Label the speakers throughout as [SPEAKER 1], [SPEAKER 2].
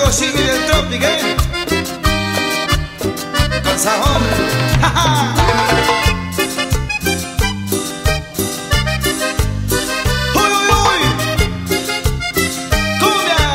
[SPEAKER 1] amigo Jimmy del Tropic, con sabor. ¡Uy, uy, uy! ¡Cumbia!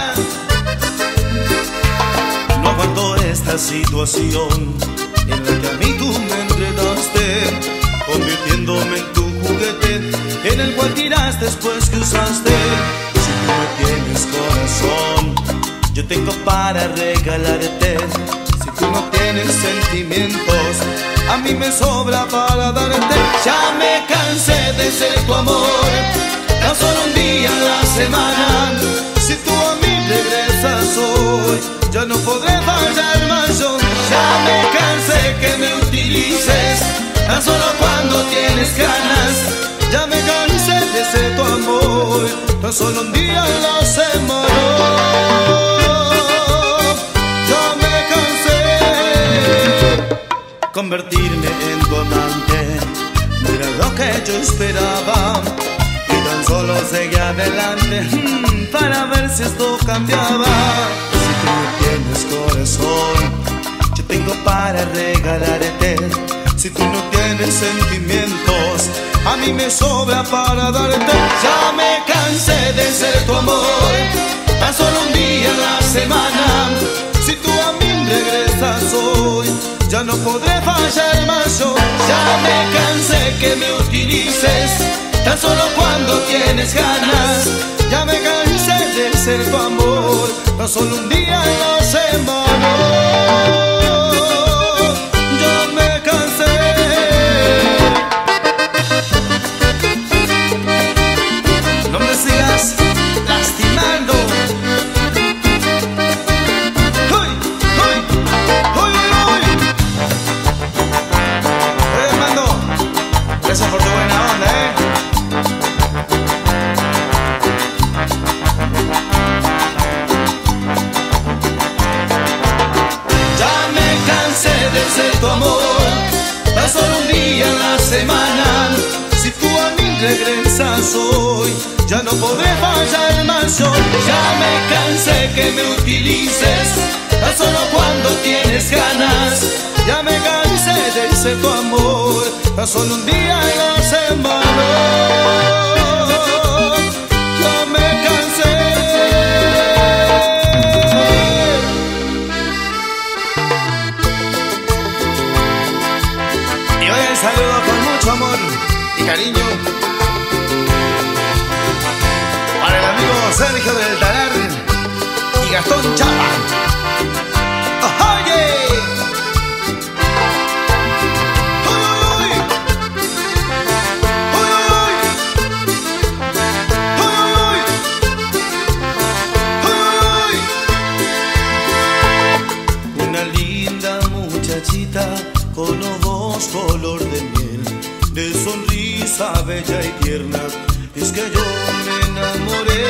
[SPEAKER 2] No aguanto esta situación en la que a mí tú me enredaste, convirtiéndome en tu juguete, en el cual tiras después que usaste. Si tú no tienes corazón, yo tengo para regalarte. Si tú no tienes sentimientos, a mí me sobra para darte.
[SPEAKER 1] Ya me cansé de ser tu amor, tan solo un día a la semana.
[SPEAKER 2] Si tú a mí regresas hoy, ya no podré fallar más yo.
[SPEAKER 1] Ya me cansé que me utilices, tan solo cuando tienes ganas.
[SPEAKER 2] Ya me cansé de ser tu amor, tan solo un día a la semana. Ya me cansé. Convertirme en tu amante no era lo que yo esperaba, y tan solo seguí adelante para ver si esto cambiaba. Si tú no tienes corazón, yo tengo para regalarte. Si tú no tienes sentimientos, a mí me sobra para darte.
[SPEAKER 1] Ya me cansé de ser tu amor, tan solo un día a la semana.
[SPEAKER 2] Si tú a mí regresas hoy, ya no podré fallar más yo.
[SPEAKER 1] Ya me cansé que me utilices, tan solo cuando tienes ganas.
[SPEAKER 2] Ya me cansé de ser tu amor, tan solo un día a la semana.
[SPEAKER 1] Lastimando.
[SPEAKER 2] ¡Uy! ¡Uy! ¡Uy, uy, uy! Oye, Armando, gracias por tu buena onda,
[SPEAKER 1] Ya me cansé de ser tu amor, tan solo un día a la semana.
[SPEAKER 2] Si tú a mí regresas hoy, ya no podré fallar más yo.
[SPEAKER 1] Ya me cansé que me utilices, tan solo cuando tienes ganas.
[SPEAKER 2] Ya me cansé de ser tu amor, tan solo un día a la semana. Ya me cansé. Y hoy el saludo con mucho amor y cariño para el amigo Sergio del Talar y Gastón Chapa. ¡Oye! ¡Uy, uy, uy! ¡Uy, uy, uy! Una linda muchachita con ojos color de miel, de sonrisa bella y tierna, es que yo me enamoré.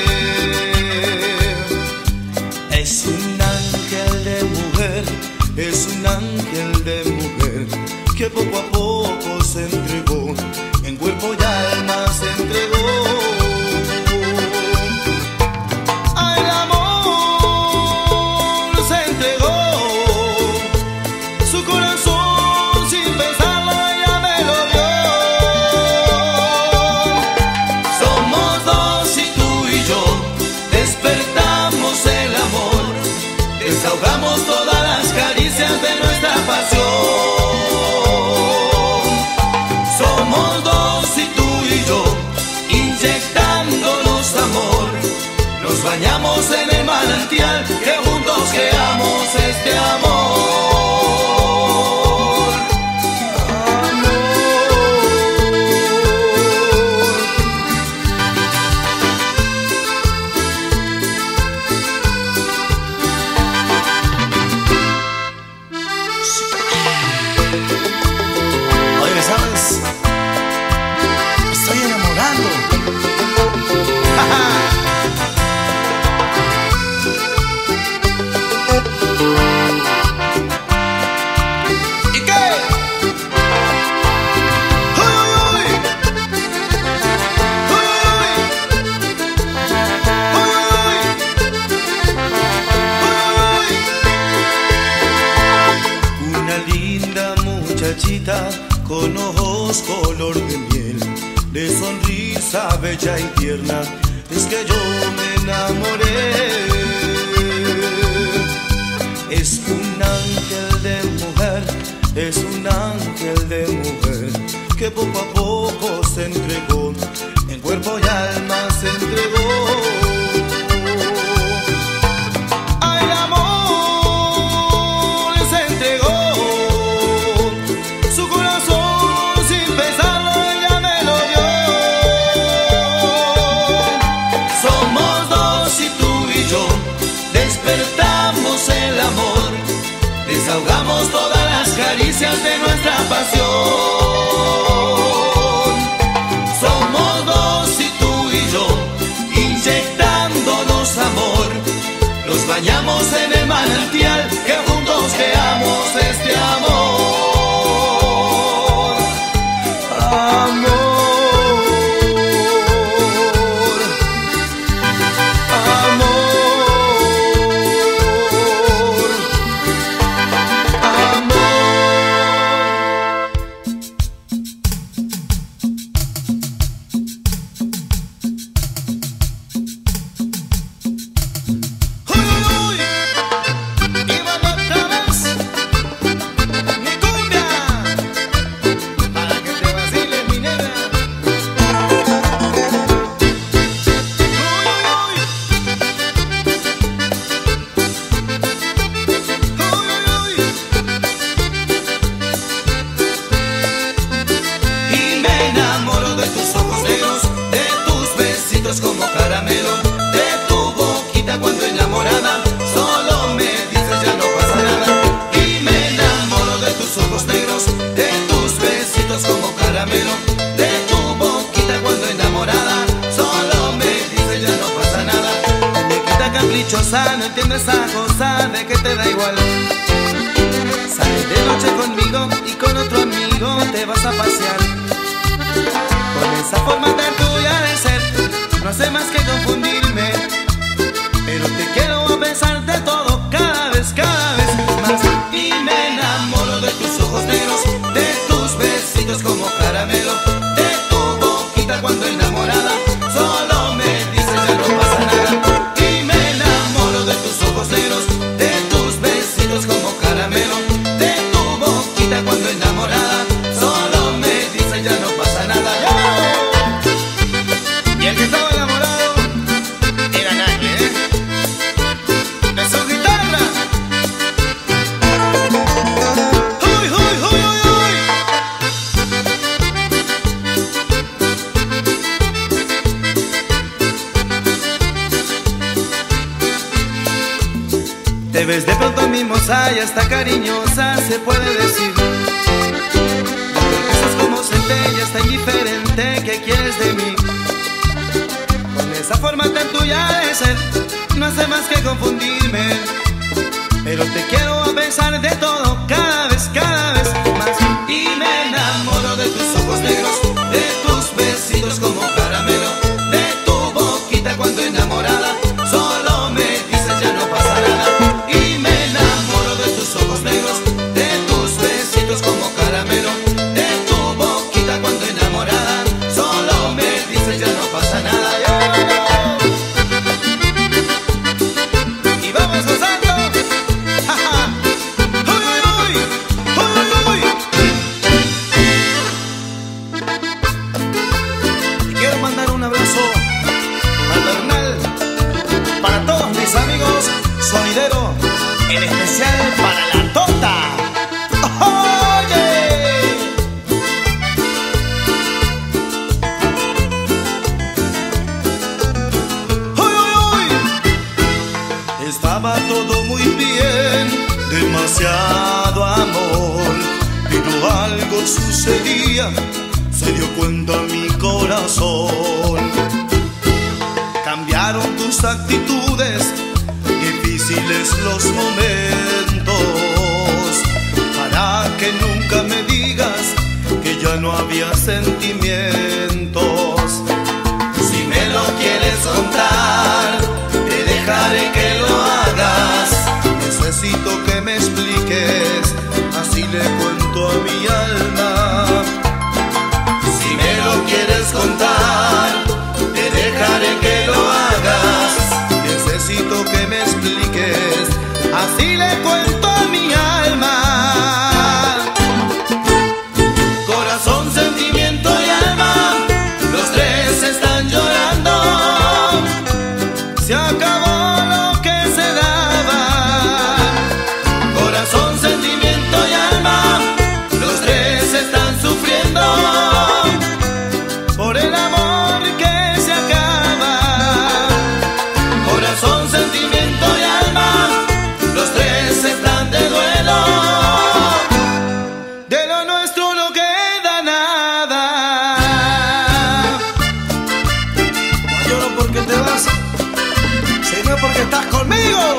[SPEAKER 2] Es un ángel de mujer, es un ángel de mujer, que poco a poco se entregó, en cuerpo y alma se entregó. Al amor se entregó, su corazón sin pensarlo ya me lo dio.
[SPEAKER 1] Somos dos y tú y yo, despertamos el amor, desahogamos todas las caricias de nuestra pasión. Somos dos y tú y yo, inyectándonos amor, nos bañamos en el manantial, que juntos creamos este amor.
[SPEAKER 2] Oye, ¿sabes? Me estoy enamorando. con ojos color de miel, de sonrisa bella y tierna, es que yo me enamoré. Es un ángel de mujer, es un ángel de mujer, que poco a poco se entregó, en cuerpo y alma se entregó.
[SPEAKER 1] Desahogamos todas las caricias de nuestra pasión. Somos dos y tú y yo, inyectándonos amor. Nos bañamos en el manantial, que juntos creamos este amor. Amor. Como caramelo, de tu boquita cuando enamorada, solo me dices ya no pasa nada. Y me enamoro de tus ojos negros, de tus besitos como caramelo, de tu boquita cuando enamorada, solo me dices ya no pasa nada. Muñequita caprichosa, no entiendes esa cosa de que te da igual. Sales de noche conmigo y con otro amigo te vas a pasear. Con esa forma tan tuya de ser, no hace más que confundirme, pero te quiero a pesar de todo, cada vez más. Y me enamoro de tus ojos negros, de tus besitos como caramelo, de tu boquita cuando enamorada, solo me dices ya no pasa nada. Y me enamoro de tus ojos negros, de tus besitos como caramelo, de tu boquita cuando enamorada, solo me dices ya no pasa nada. Y el que estaba enamorado era Nagle, ¿eh? De su guitarra. ¡Uy, uy, uy, uy, uy! Te ves de pronto mimosa y hasta cariñosa, se puede decir. Estás como centella, está indiferente, ¿qué quieres de mí? Esa forma tan tuya de ser no hace más que confundirme, pero te quiero a pesar de todo, cada vez más. Y me enamoro de tus ojos negros, de tus besitos como caramelo, de tu boquita cuando enamorada, solo me dices ya no pasa nada. Y me enamoro de tus ojos negros, de tus besitos como caramelo, de tu boquita cuando enamorada, solo me dices ya no pasa nada. Sonidero, en especial para la Tota. ¡Oye! ¡Uy, uy, uy!
[SPEAKER 2] Estaba todo muy bien, demasiado amor, pero algo sucedía, se dio cuenta mi corazón. Cambiaron tus actitudes, difíciles los momentos, para que nunca me digas que ya no había sentimientos. Si me lo quieres contar, te dejaré que lo hagas. Necesito que me expliques, así le cuento a mi alma te vas, si no es porque estás conmigo.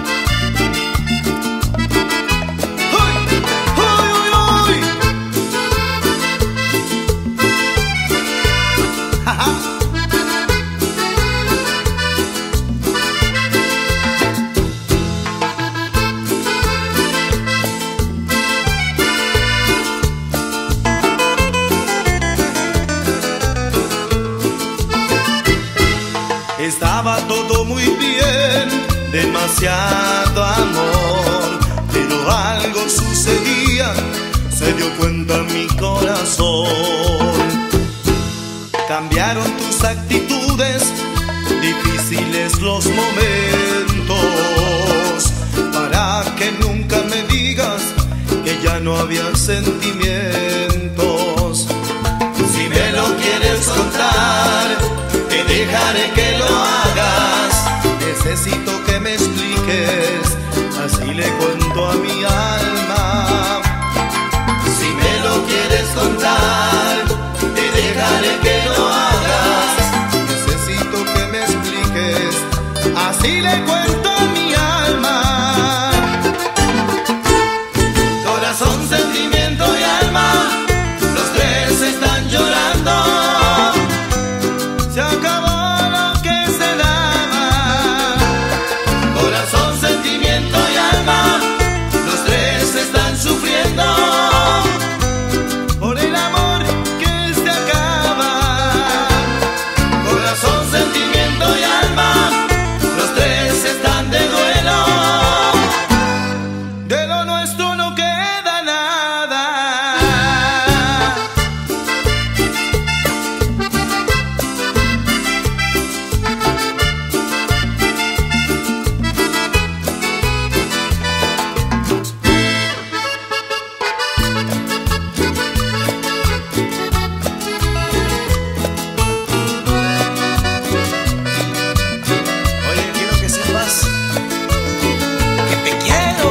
[SPEAKER 2] Estaba todo muy bien, demasiado amor, pero algo sucedía, se dio cuenta mi corazón. Cambiaron tus actitudes, difíciles los momentos, para que nunca me digas que ya no había sentimientos. Si me lo quieres contar, te dejaré que lo hagas. Necesito que me expliques, así le cuento a mi alma. Si me lo quieres contar, te dejaré que lo hagas. Necesito que me expliques, así le cuento a mi alma. Corazón, sentimiento y alma, los tres están llorando. Se acabó lo que se daba. Corazón, sentimiento y alma, los tres están sufriendo por el amor que se acaba. Corazón, sentimiento y alma, los tres están de duelo. De lo nuestro no queda nada. Oye, quiero que sepas que te quiero.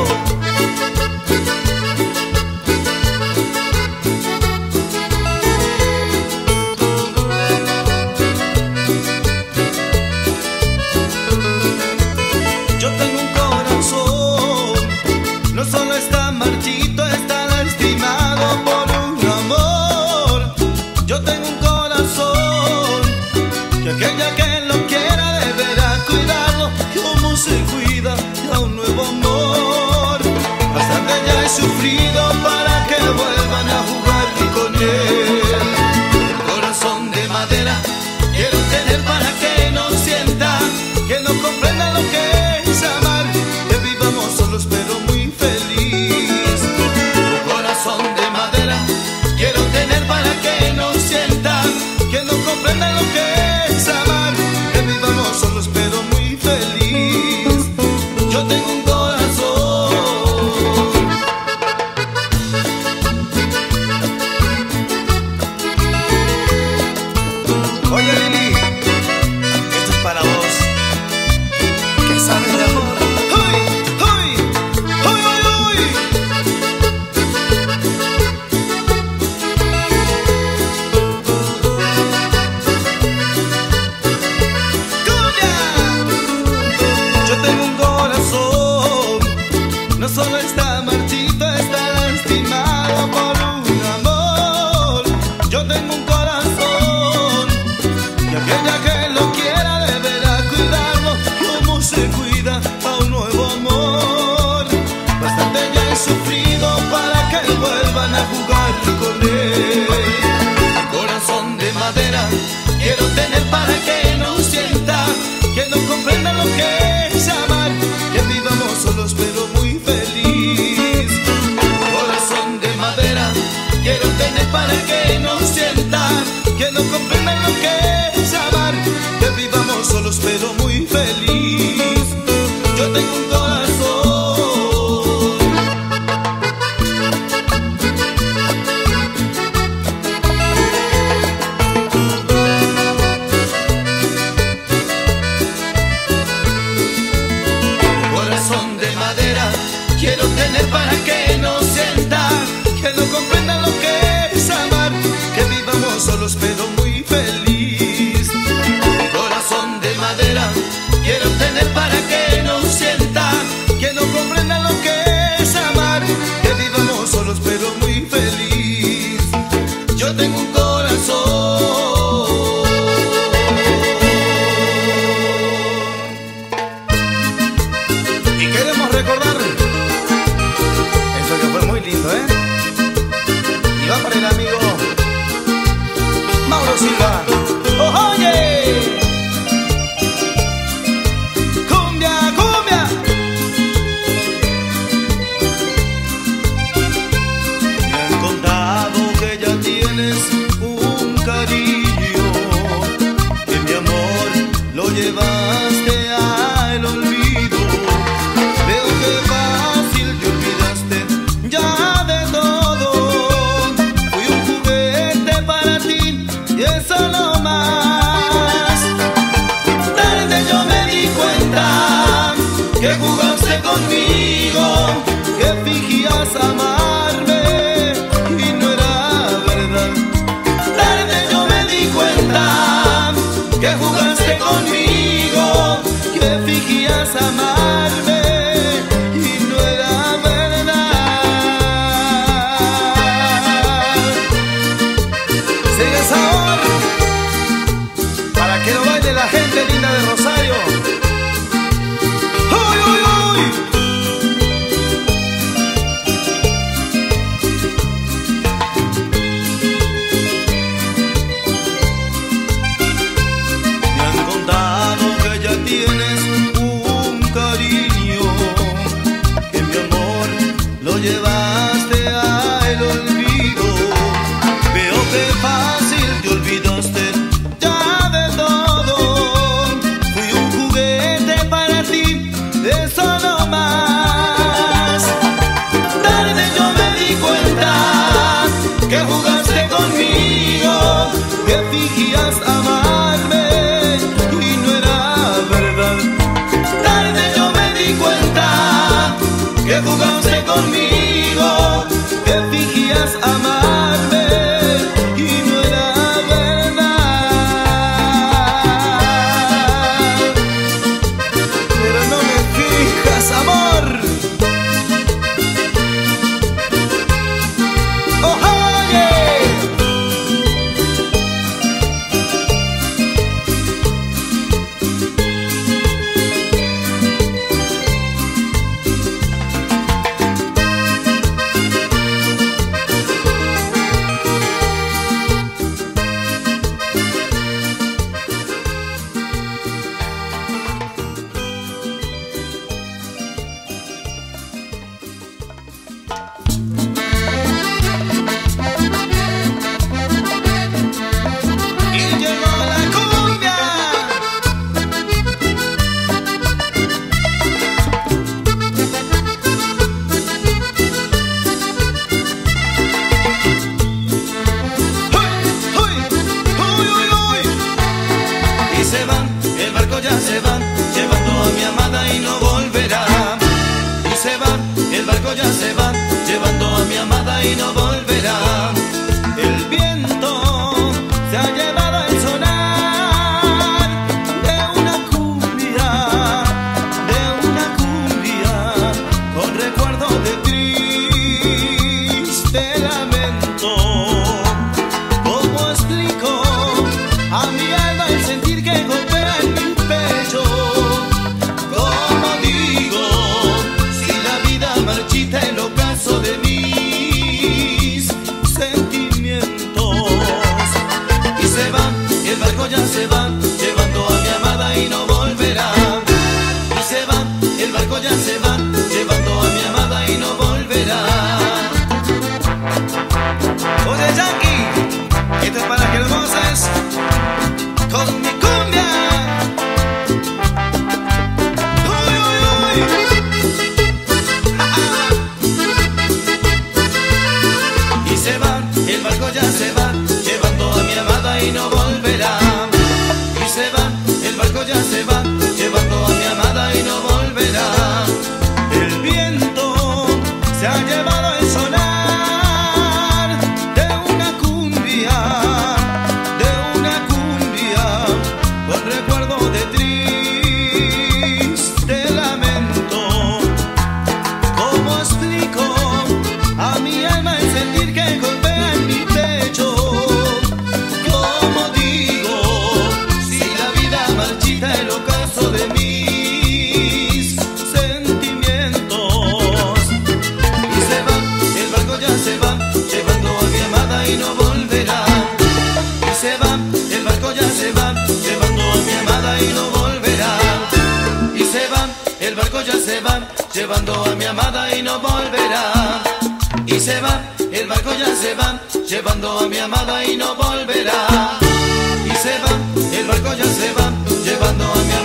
[SPEAKER 2] Yo tengo un corazón, no solo está marchito, está lastimado por un amor. Yo tengo un corazón que aquella que lo quiera deberá cuidarlo como se cuida a un nuevo amor. Bastante ya he sufrido para que vuelvan a jugar con él. El corazón de madera quiero tener para que no sienta, que no comprenda lo que es amar, que vivamos solos pero muy feliz. Un corazón de madera quiero tener para que no sienta, que no comprenda lo que es amar, que vivamos solos pero muy feliz. Yo tengo un corazón. llevaste al olvido. Veo que fácil te olvidaste ya de todo. Fui un juguete para ti y eso no más. Tarde yo me di cuenta que jugaste conmigo, que fingías amarme y no era verdad. Tarde yo me di cuenta que jugaste conmigo, que fingías amarme y no era verdad. Sigue sabor para que lo baile la gente linda de Rosario. ¡Uy, uy, uy! Me han contado que ya tienes un cariño, que mi amor lo llevaste al olvido. Veo que fácil te olvidaste ya de todo. Fui un juguete para ti, eso no más. Tarde yo me di cuenta que jugaste conmigo, que fingías amarme y no era verdad. Tarde yo me di cuenta que jugaste conmigo, que fingías amarme y no era verdad. Pero no me fijas, amor. ¡Oye! Y llegó la cumbia. ¡Uy, uy, uy, uy, uy! Y se van, el barco ya se va, llevando a mi amada y no volverá. Y se va, el barco ya se va, llevando a mi amada y no volverá. El viento se ha llevado el sonar de una cumbia, con recuerdo de triste lamento. ¿Cómo explico a mi alma el sentir que golpea en mi pecho? ¿Cómo digo si la vida marchita el ocaso de mis sentimientos? Y se va, el barco ya se va, llevando a mi amada y no volverá. Y se va, el barco ya se va, llevando a mi amada y no volverá. Oye, Yankee, esto es para que lo goces con mi cumbia. Uy, uy, uy. Y se va, el barco ya se va, llevando a mi amada y no volverá. Y se va, el barco ya se va, llevando a mi amada y no volverá. El viento se ha llevado el sonar de una cumbia, con recuerdo de triste lamento. ¿Cómo explico a mi alma el sentir que golpea en mi pecho? ¿Cómo digo si la vida marchita el ocaso de mis sentimientos? Y se va, el barco ya se va, llevando a mi amada y no volverá. Y se va, el barco ya se va, llevando a mi amada y no volverá. Y se va, el barco ya se va, llevando a mi amada y no volverá. Y se va, el barco ya se va, llevando a mi amada y no volverá. Y se va, el barco ya se va, llevando a mi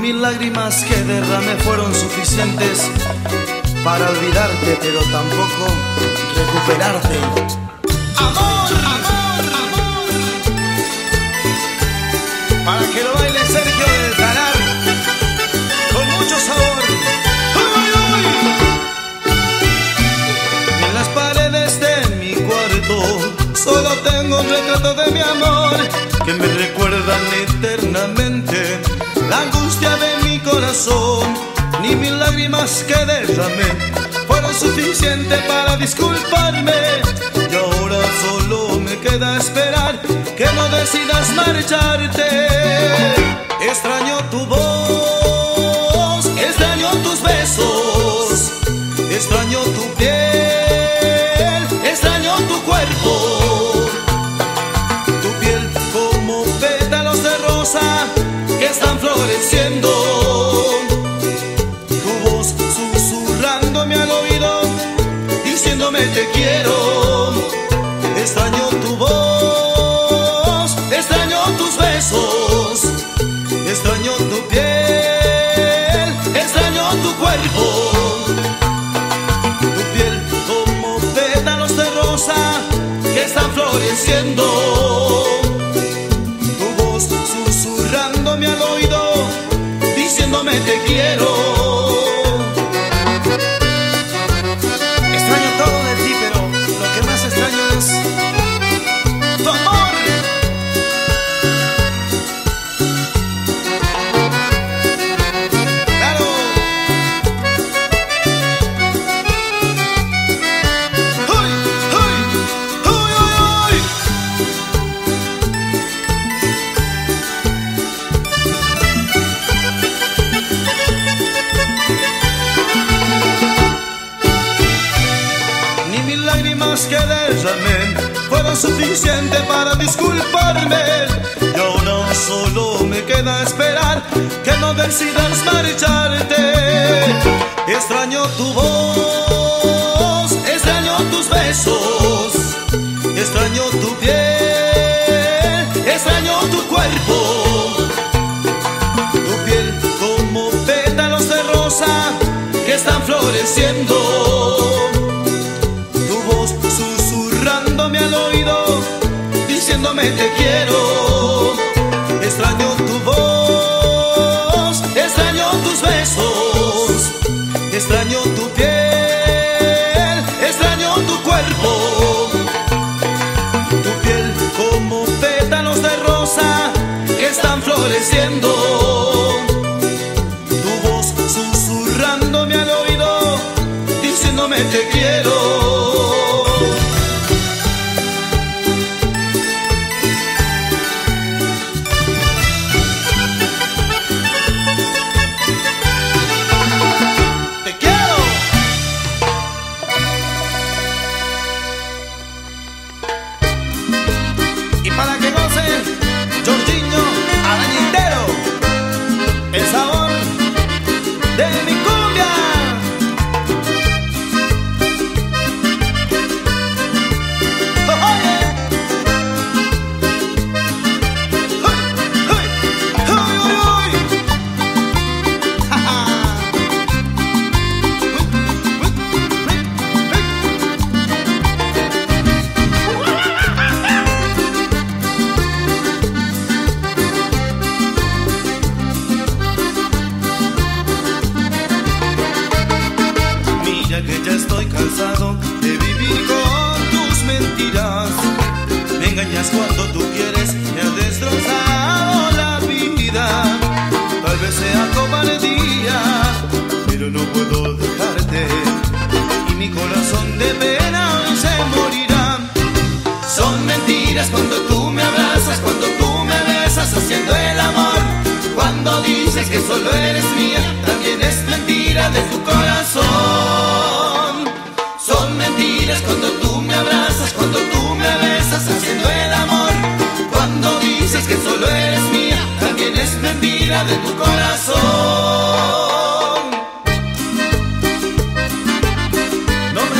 [SPEAKER 2] mil lágrimas que derramé fueron suficientes para olvidarte, pero tampoco recuperarte. Amor, amor, amor. Para que lo baile Sergio del Talar con mucho sabor. ¡Uy, uy! En las paredes de mi cuarto solo tengo un retrato de mi amor que me recuerdan eternamente la angustia de mi corazón. Ni mil lágrimas que derramé fueron suficientes para disculparme, y ahora solo me queda esperar que no decidas marcharte. Extraño tu voz, extraño tus besos, extraño tu piel, extraño tu cuerpo. Tu piel como pétalos de rosa que están floreciendo. Tu voz susurrándome al oído, diciéndome te quiero. Extraño tu voz, extraño tus besos, extraño tu piel, extraño tu cuerpo. Tu piel como pétalos de rosa que están floreciendo. Tu voz susurrándome al oído, diciéndome te quiero. Extraño todo de ti, pero lo que más extraño es tu amor. ¡Claro! ¡Uy, uy, uy, uy, uy! Ni mil lágrimas que derramé fueron suficientes para disculparme, y ahora solo me queda esperar que no decidas marcharte. Extraño tu voz, extraño tus besos, extraño tu piel, extraño tu cuerpo. Tu piel como pétalos de rosa que están floreciendo. Tu voz susurrándome al oído, diciéndome te quiero. Extraño tu voz, extraño tus besos, extraño tu piel, extraño tu cuerpo. Tu piel como pétalos de rosa que están floreciendo. Tu voz susurrándome al oído, diciéndome te quiero. Y para que gocen, Jorginho Arañitero, el sabor de mi cumbia. ¡Oye! ¡Uy, uy, uy, uy! ¡Ja, ja! Mira que ya estoy cansado de vivir con tus mentiras. Me engañas cuando tú quieres, me has destrozado la vida. Tal vez sea cobardía, pero no puedo dejarte, y mi corazón de pena hoy se morirá. Son mentiras cuando tú me abrazas, cuando tú me besas haciendo el amor. Cuando dices que solo eres mía, también es mentira de tu corazón. Son mentiras cuando tú me abrazas, cuando tú me besas haciendo el amor. Cuando dices que solo eres mía, también es mentira de tu corazón. No me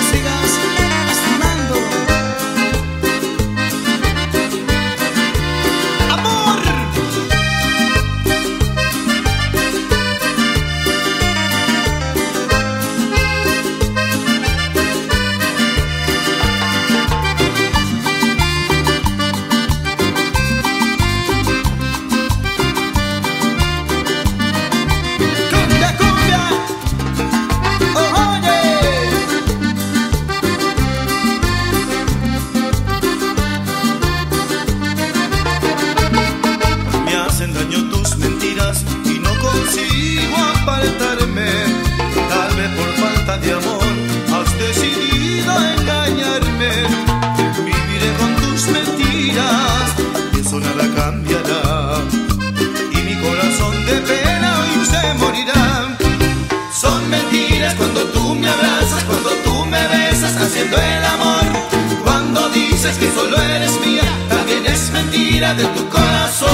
[SPEAKER 1] dices que solo eres mía, también es mentira de tu corazón.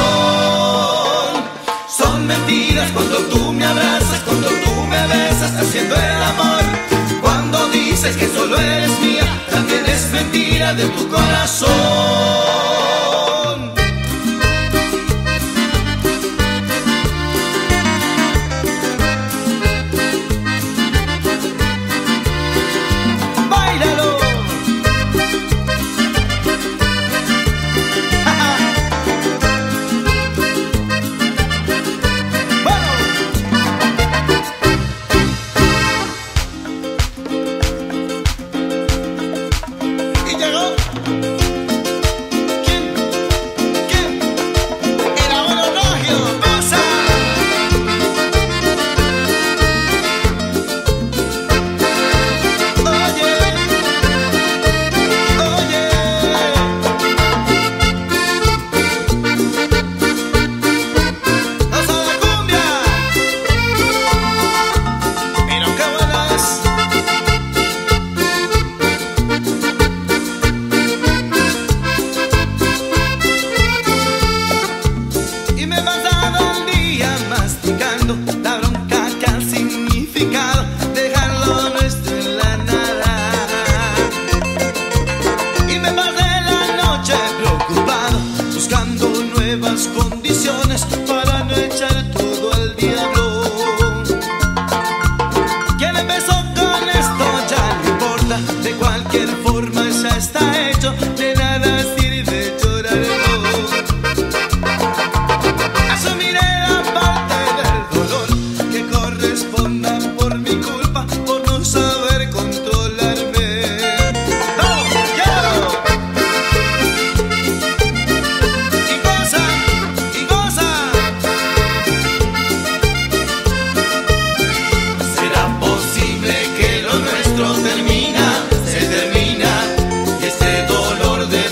[SPEAKER 1] Son mentiras cuando tú me abrazas, cuando tú me besas haciendo el amor. Cuando dices que solo eres mía, también es mentira de tu corazón. Condiciones para no echar todo al diablo. ¿Quién empezó con esto? Ya no importa, de cualquier forma ya está hecho, de nada sirve llorarlo. Asumiré la parte del dolor que corresponda por mi culpa, por no saber controlarme. ¡Vamos, quiero! Se termina y este dolor de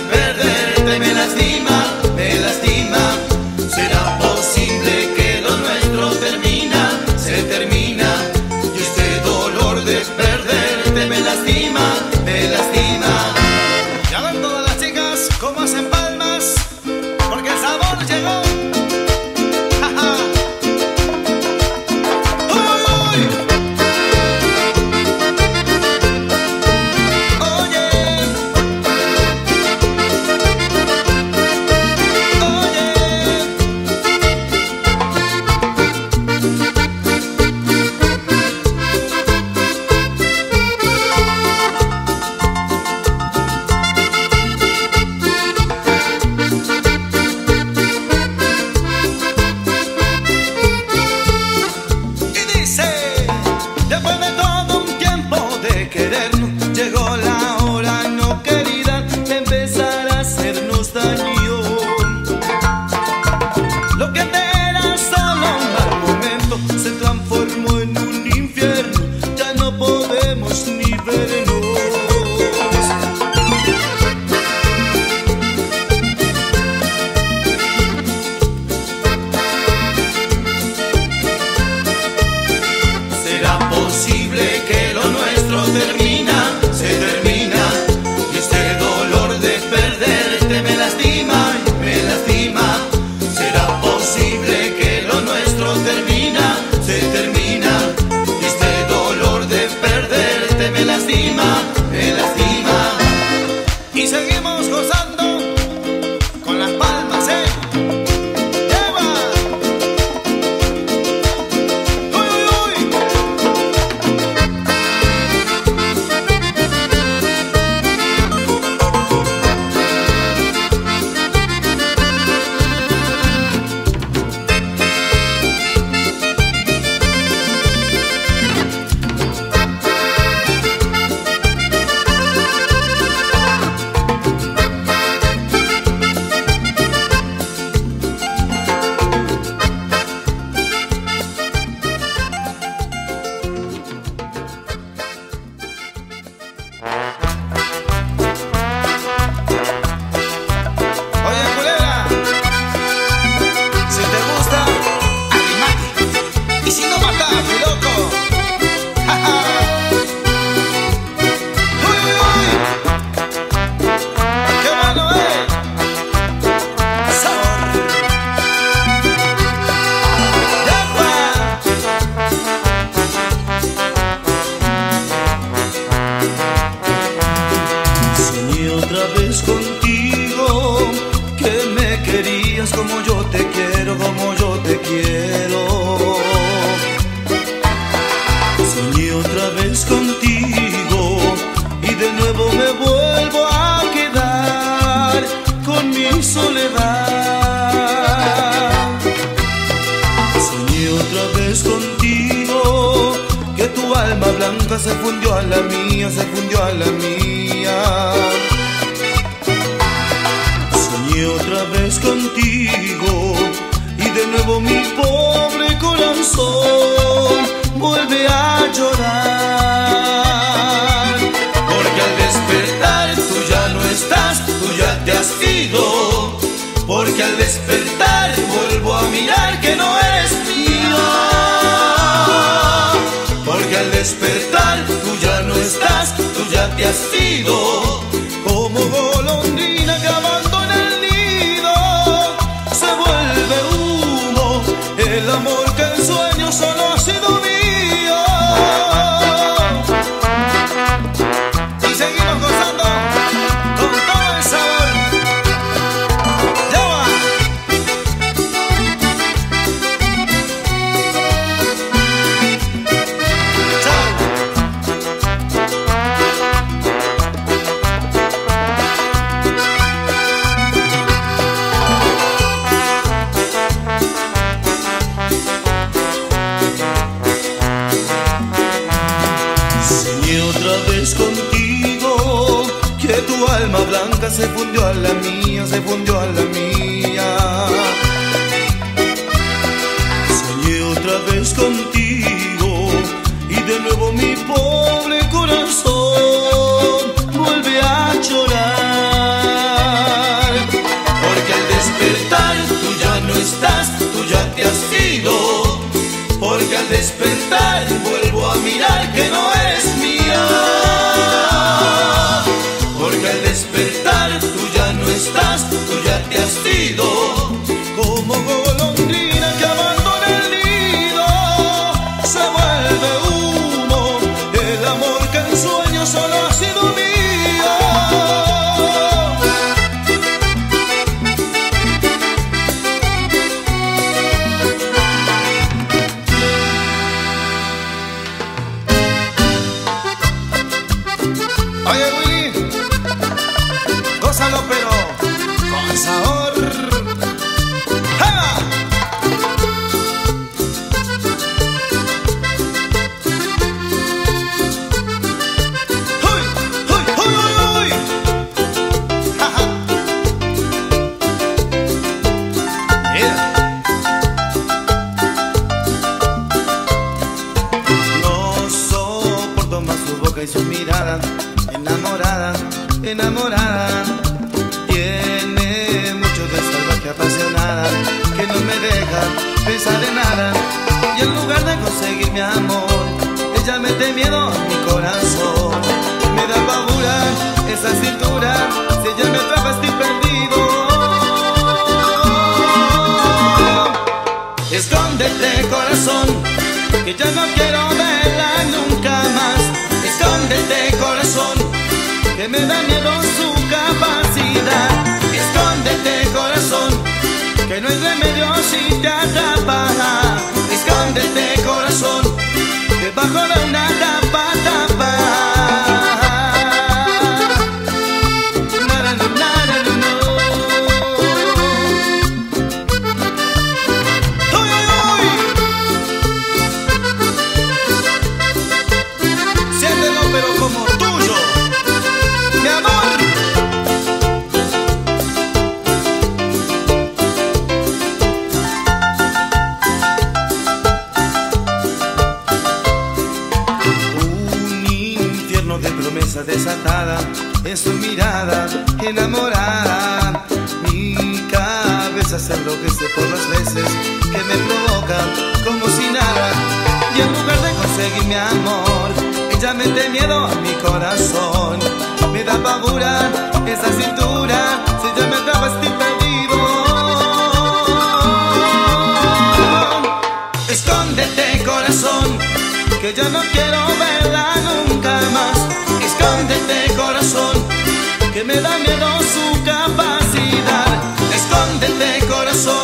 [SPEAKER 2] como yo te quiero, como yo te quiero. Soñé otra vez contigo y de nuevo me vuelvo a quedar con mi soledad. Soñé otra vez contigo, que tu alma blanca se fundió a la mía, se fundió a la mía. Soñé otra vez contigo y de nuevo mi pobre corazón vuelve a llorar. Porque al despertar tú ya no estás, tú ya te has ido. Porque al despertar vuelvo a mirar que no eres mío. Porque al despertar tú ya no estás, tú ya te has ido. Como golondrina que abandona el nido, se vuelve humo el amor que en sueños solo ha sido mío. Y seguimos gozando con todo el sabor. ¡Ya va! Contigo, que tu alma blanca se fundió a la mía, se fundió a la mía. Soñé otra vez contigo y de nuevo mi pobre corazón vuelve a llorar. Porque al despertar tú ya no estás, tú ya te has ido. Porque al despertar vuelvo a mirar que no eres mía. Porque al despertar tú ya no estás, tú ya te has ido. Como golondrina que abandona el nido, se vuelve humo el amor que en sueños solo ha sido mío. Oye Willy, gózalo pero con sabor. ¡Jala! ¡Uy! ¡Uy! ¡Uy! ¡Uy! ¡Uy! ¡Ja, ja! Yeah. No soporto más su boca y su mirada. Enamorada, enamorada, tiene mucho de salvaje apasionada, que no me deja pensar en nada. Y en lugar de conseguir mi amor, ella mete miedo a mi corazón. Me da pavura esa cintura, si ella me atrapa estoy perdido. Escóndete corazón, que ya no quiero verla nunca más. Escóndete corazón, que me da miedo su capacidad. Escóndete corazón, que no hay remedio si te atrapa. Escóndete corazón, que bajo de una tapa tapa. Pero como tuyo, mi amor. Un infierno de promesa desatada en su mirada enamorada. Mi cabeza se enloquece por las veces que me provoca como si nada. Y en lugar de conseguir mi amor, ella mete miedo a mi corazón. Me da pavura esa cintura, si ella me atrapa estoy perdido. Escóndete corazón, que yo no quiero verla nunca más. Escóndete corazón, que me da miedo su capacidad. Escóndete corazón,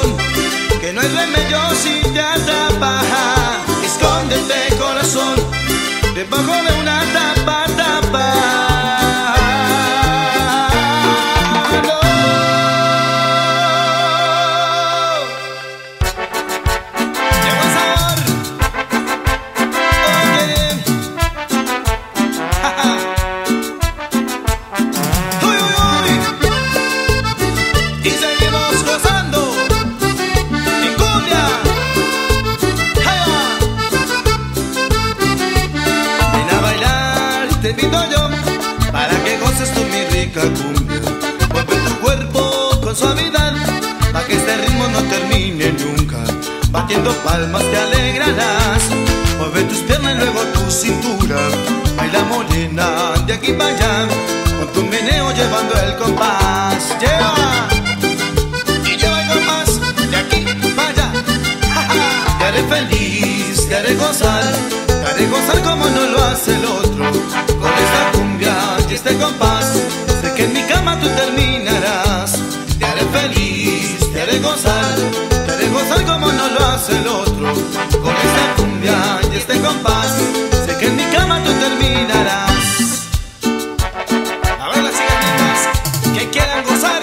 [SPEAKER 2] Batiendo palmas te alegrarás. Mueve tus piernas y luego tu cintura. Baila morena de aquí para allá, con tu meneo llevando el compás. Lleva y lleva el compás de aquí para allá. Te haré feliz, te haré gozar como no lo hace el otro. Con esta cumbia y este compás, sé que en mi cama tú terminarás. Te haré feliz, te haré gozar como no lo hace el otro. Con esta cumbia y este compás, sé que en mi cama tú terminarás. A ver las cigaritas que quieran gozar.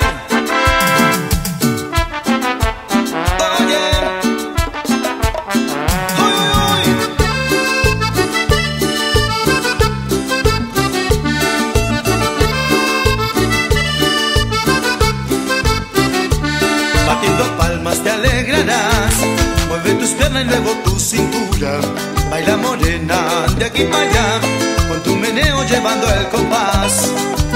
[SPEAKER 2] Oye, uy, batiendo palmas te alegrarás. Mueve tus piernas y luego tu cintura. Baila morena de aquí para allá, con tu meneo llevando el compás.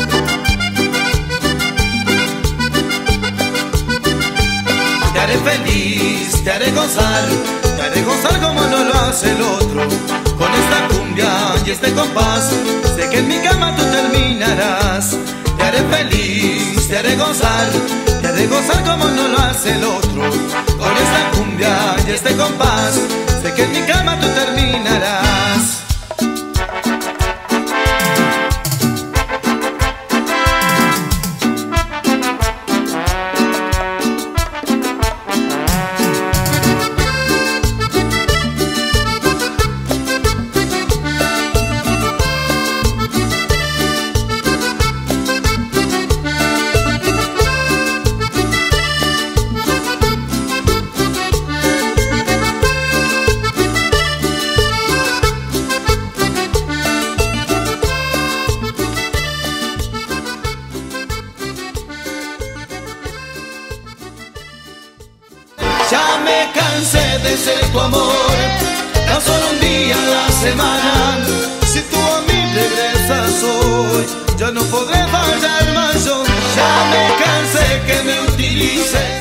[SPEAKER 2] Te haré feliz, te haré gozar como no lo hace el otro. Con esta cumbia y este compás, sé que en mi cama tú terminarás. Te haré feliz, te haré gozar como no lo hace el otro. Con esta cumbia y este compás, sé que en mi cama tú terminarás.
[SPEAKER 1] Ya me cansé de ser tu amor, tan solo un día a la semana.
[SPEAKER 2] Si tú a mí regresas hoy, ya no podré fallar más yo.
[SPEAKER 1] Ya me cansé que me utilices.